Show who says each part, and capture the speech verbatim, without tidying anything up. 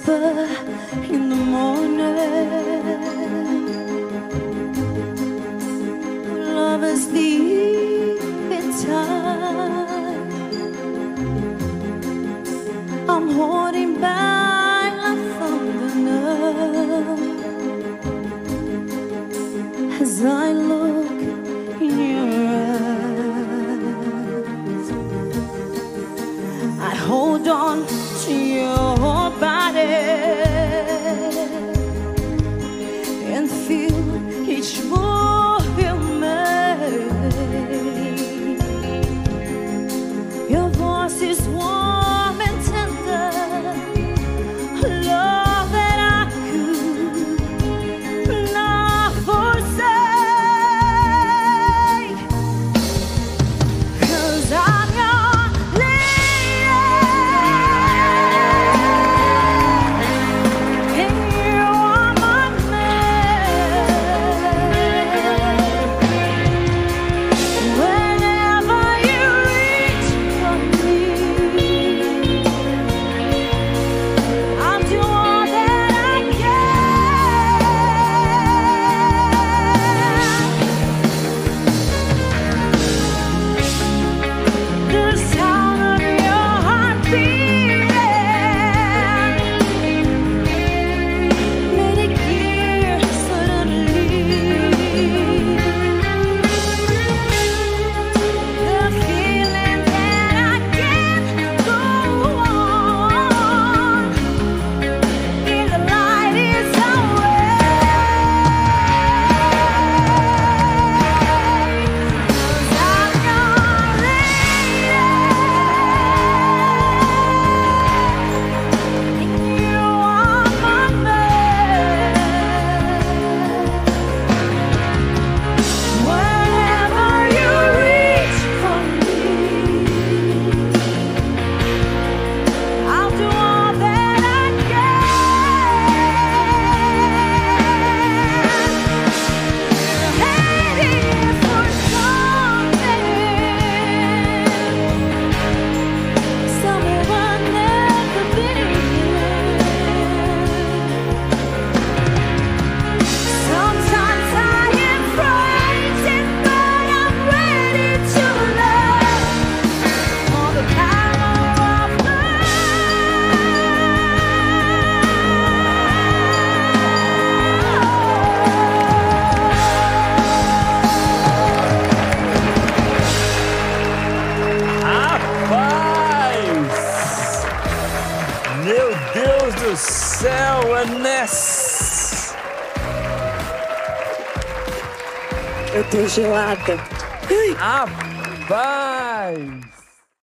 Speaker 1: whisper in the morning. Love is deep inside. I'm holding back like thunder now as I look in your eyes. I hold on to your body and feel each move you make. Your voice is warm and tender, love that I could not forsake. 'Cause I'm your lady and you are my man. Whenever you reach for me, I'll do all that I can. The sound of your heart beating made it clear suddenly. The feeling that I can't go on in the light is away. 'Cause I'm your lady and you are my man. Whenever you reach for me, I'll do all that I can. Heading for something someone never been. Sometimes I am frightened, but I'm ready to love for the power of
Speaker 2: Rapaz! Meu Deus do céu, Anés!
Speaker 3: Eu tô gelada.
Speaker 2: Rapaz!